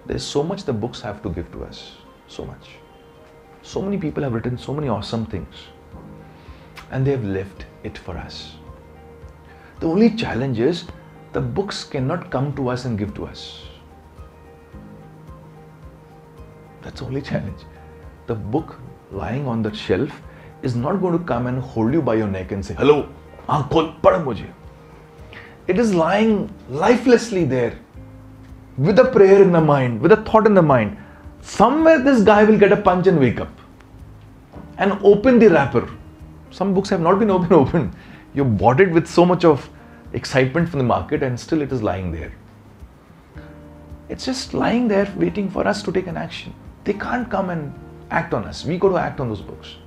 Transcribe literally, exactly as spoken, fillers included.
There's so much the books have to give to us. So much. So many people have written so many awesome things. And they have left it for us. The only challenge is the books cannot come to us and give to us. That's the only challenge. The book lying on the shelf is not going to come and hold you by your neck and say, hello, aankh khol, padh mujhe. It is lying lifelessly there with a prayer in the mind, with a thought in the mind. Somewhere this guy will get a punch and wake up and open the wrapper. Some books have not been open open. You bought it with so much of excitement from the market and still it is lying there. It's just lying there waiting for us to take an action. They can't come and act on us. We got to act on those books.